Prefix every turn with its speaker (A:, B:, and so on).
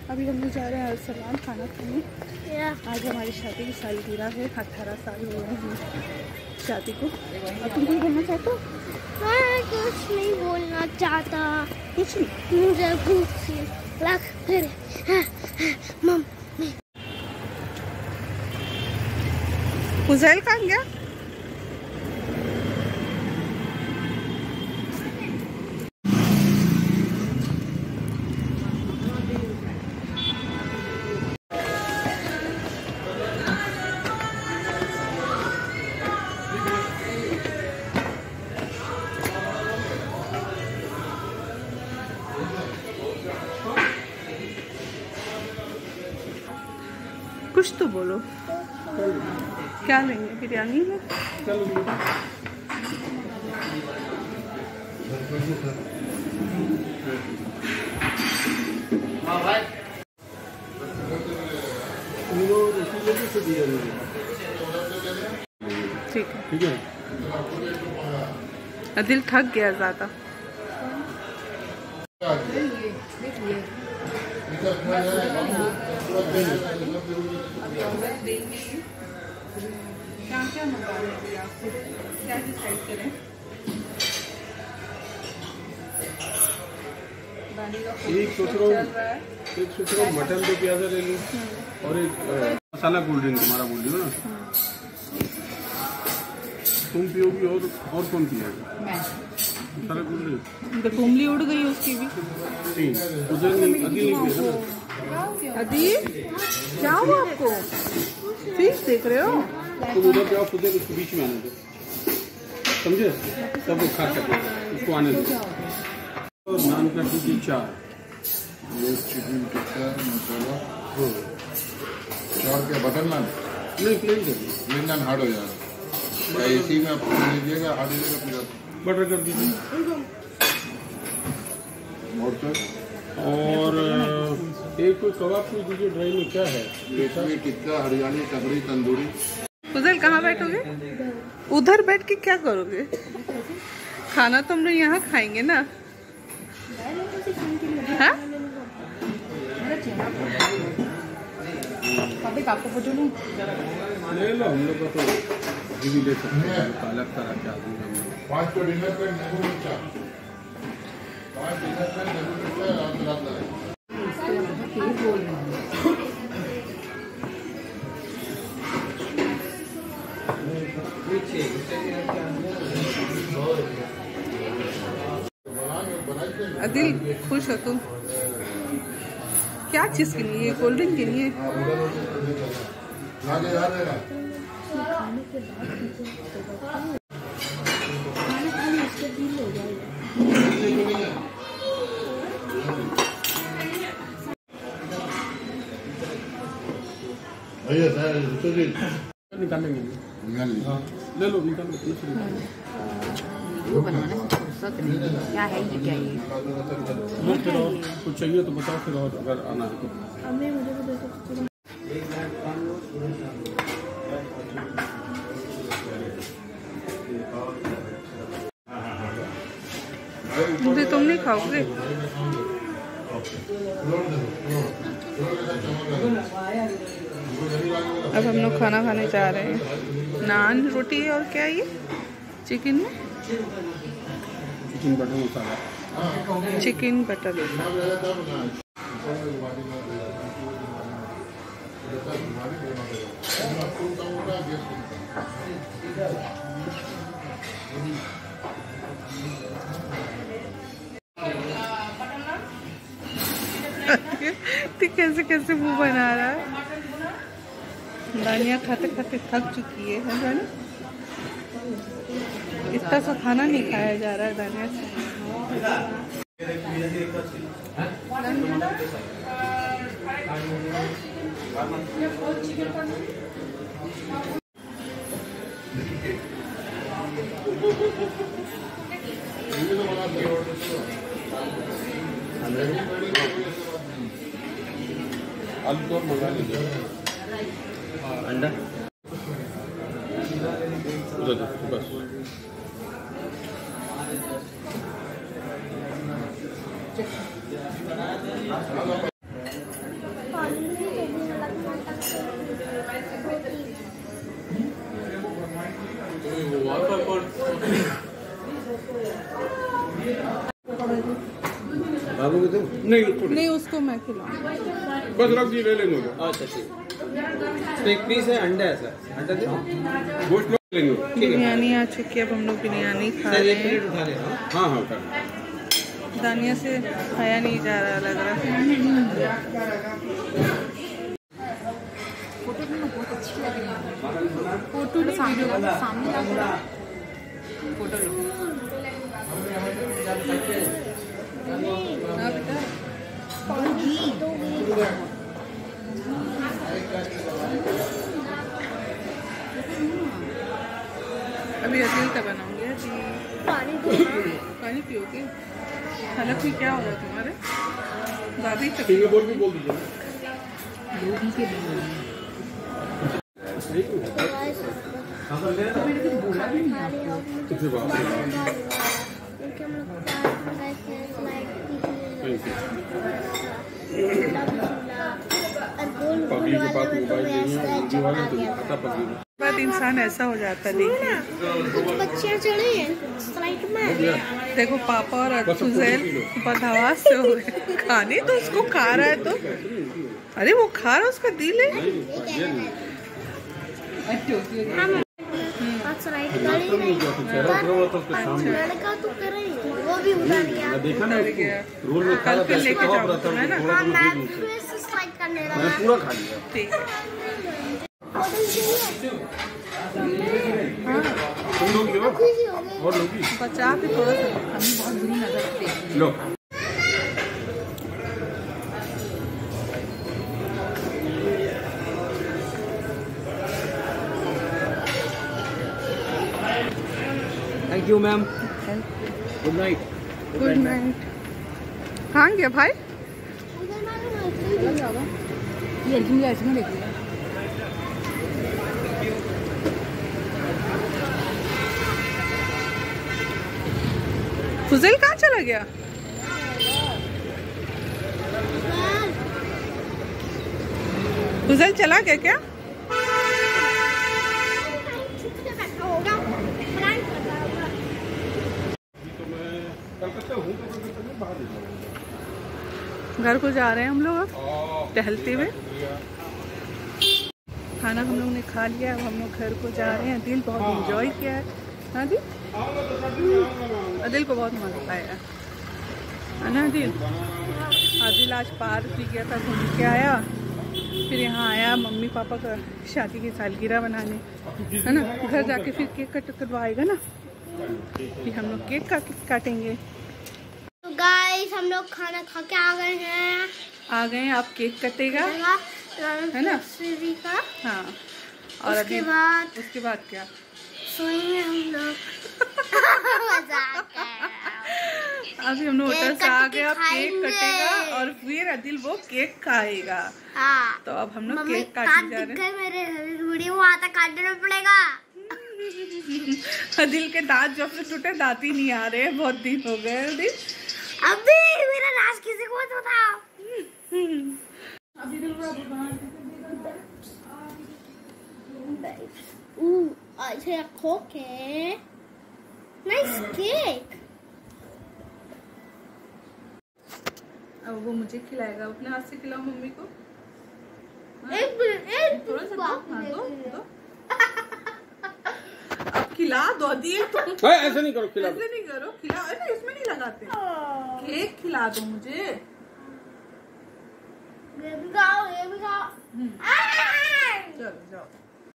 A: अभी हम लोग जा रहे हैं अरसलान खाना खाने। आज हमारी शादी की सालगिरह है, 18 साल हो गए हैं शादी को। और तुम कुछ बोलना चाहते हो?
B: मैं कुछ नहीं बोलना चाहता।
A: कुछ नहीं,
B: मुझे भूख सी लग रही है मम्मी।
A: उज़ैल कहाँ गया? कुछ तो बोलो, क्या लेंगे? बिरयानी है? ठीक है, ठीक है। दिल थक गया ज़्यादा। क्या मंगा रहे हैं आप? क्या डिसाइड करें?
C: एक सोच रहा हूँ मटन दो प्याजा ले लूँ और एक मसाला कोल्ड ड्रिंक तुम्हारा बोल रही हो ना, तुम पियोगी और कौन पिएगा?
A: मैं।
C: मसाला कोल्ड ड्रिंक
A: तो कुमली उड़ गई उसकी भी। अदी क्या हुआ आपको? फिश देख रहे हो?
C: तुम उधर जाओ, खुद उसको बीच में आने दो, समझे? सब लोग खा सके, उसको आने दो। और नान कर दीजिए 4
D: चिकन टिक्का मसाला 4 क्या बटर नान?
C: नहीं, प्लेन कर दीजिए।
D: प्लेन नान हार्ड हो जाएगा, इसी में आपको लीजिएगा, हार्ड हो जाएगा। फिर
C: बटर कर दीजिए। और एक कोई कबाब पूछ दीजिए ड्राई में, क्या है?
D: रेशमी टिक्का, हरियाणी तगड़ी तंदूरी।
A: उधर कहाँ बैठोगे? उधर बैठ के क्या करोगे? खाना तो हम लोग यहाँ खाएंगे ना। हाँ?
C: ले लो, हम लोग का तो भी ले सकते हैं, पालक का रखा दूंगा।
D: 5 तो डिनर पे नींबू मिर्चा, 5 डिनर पे नींबू मिर्चा रात लगाए।
A: अदिल खुश हो तुम? क्या चीज के लिए? कोल्ड ड्रिंक के लिए?
C: निकालेंगे, ले लो, निकाल लो।
E: वो बनवाने से फुर्सत नहीं। क्या है ये? क्या ये?
C: कुछ चाहिए तो बताओ, फिर और अगर आना है तो।
A: मुझे तुम नहीं खाओगे? अब हम लोग खाना खाने जा रहे हैं। नान, रोटी और क्या ये? चिकन में
C: chicken butter masala.
A: Chicken butter कैसे कैसे मुंह बना रहा है। दानिया खाते खाते थक चुकी है ना? इतना सा खाना नहीं खाया जा रहा है दानिया से।
C: आलू तो मंगा लीजिए। अंडा उधर बस।
D: खिलाओगे तुम?
C: नहीं
A: नहीं उसको मैं खिलाऊंगा।
C: बस रख दी, ले लेंगे।
D: अच्छा ठीक। एक पीस है अंडा है सर, अंडा दे
C: गोश्त ले लेंगे।
A: बिरयानी आ चुकी है, अब हम लोग बिरयानी खा
D: सर
A: रहे
D: एक प्लेट
A: हैं।
D: उठा लेना।
C: हाँ हाँ कर।
A: दानिया से खाया नहीं जा रहा लग रहा है।
E: फोटो भी बहुत अच्छी लग रही है।
A: फोटो नहीं
E: सामने
A: वीडियो
E: लगा, सामने लगा फोटो लो।
A: हाँ बेटा अभी अजील का बनाऊंगी। अजील पानी पियोगे? हालत में क्या हो रहा है तुम्हारे? दादी तक
C: सिंगापुर भी बोल दीजिए।
E: लोभी के लिए बोला भी नहीं आपको।
C: कितने बात पगली के पास मोबाइल नहीं है, वीडियो वाला तो खाता पगली में।
A: बाद इंसान ऐसा हो जाता है। देखिए
B: बच्चे चढ़े हैं स्लाइड में।
A: देखो पापा और अफजल बदहवास से हो गए। खाने तो उसको खा रहा है तो अरे वो खा रहा है, उसका दिल है।
B: स्लाइड कर ही नहीं। लड़का तो कर ही वो भी उधर गया।
C: देखा ना
A: डर गया।
C: रोल में
A: कल फिर लेके जाऊंगा तो है ना।
B: हाँ मैं फिर से स्लाइड करने
C: मैंने
B: लगा।
C: पूरा खा लिया।
A: ठीक है।
C: तुम लोग लो
B: खुशी हो गई।
C: और लोगी
A: बचा के थोड़ा सा
E: हमें बहुत बुरी नजर से
C: लो।
D: Thank you ma'am. Good night.
A: Good night. कहाँ गया भाई?
B: उधर मालूम है
E: ये अर्जुन ऐसे में देखिए।
A: फुजैल कहाँ चला गया? फुजैल चला गया क्या?
B: होगा।
C: तो मैं कलकत्ता हूँ तो कलकत्ता में बाहर निकला।
A: घर को जा रहे हैं हम लोग अब टहलते हुए। खाना हम लोग ने खा लिया, अब हम लोग घर को जा रहे हैं। दिल बहुत एंजॉय किया है। हाँ दी, दिल को बहुत मजा आया है ना दिल। दिल आज पार्क भी गया था, घूम के आया, फिर यहाँ आया मम्मी पापा का शादी की सालगिरह बनाने, है ना। घर जाके फिर केक कटवाएगा ना, फिर हम लोग केक काटेंगे।
B: तो गाइस हम लोग खाना खा के आ गए हैं।
A: आ गए हैं, आप केक कटेगा है ना।
B: का
A: हाँ, और
B: उसके बाद
A: उसके बाद क्या?
B: सोएंगे हम लोग। मजाक कर रहा हूँ।
A: अभी हम लोग होटल से आ गए, अब केक
B: खाएंगे।
A: कटेगा और फिर अदिल वो केक खाएगा।
B: हाँ
A: तो अब हम लोग
B: मम्मी
A: केक काटने जा रहे हैं।
B: मेरे वीडियो में आता काटना पड़ेगा।
A: अदिल के दांत जब से टूटे, दांत ही नहीं आ रहे हैं, बहुत दिन हो गए अदिल।
B: अभी मेरा राज किसी को मत बताओ। अच्छा खोके नाइस केक।
A: अब वो मुझे खिलाएगा, अपने हाथ से खिलाओ मम्मी को।
B: एक
A: थोड़ा सा दो, हाँ, दो। अब खिला दो दिए तुम।
C: ऐसे नहीं करो, खिला दो।
A: ऐसे नहीं करो, खिलाओ। अरे इसमें नहीं लगाते, केक खिला दो मुझे।
B: ये भी खाओ, ये भी खाओ।
A: चलो जाओ।